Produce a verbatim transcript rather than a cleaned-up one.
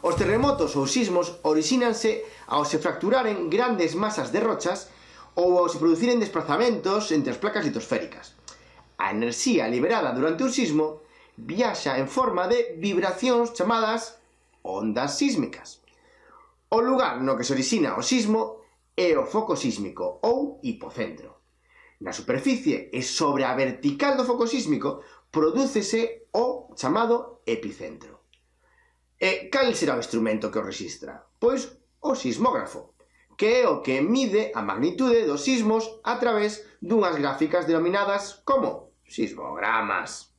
Os terremotos ou sismos orixínanse ao se fracturaren grandes masas de rochas ou ao se produciren desplazamentos entre as placas litosféricas. A enerxía liberada durante un sismo viaxa en forma de vibracións chamadas ondas sísmicas. O lugar no que se orixina o sismo é o foco sísmico ou hipocentro. Na superficie e sobre a vertical do foco sísmico prodúcese o chamado epicentro. E cal será o instrumento que o rexistra? Pois o sismógrafo, que é o que mide a magnitude dos sismos a través dunhas gráficas denominadas como sismogramas.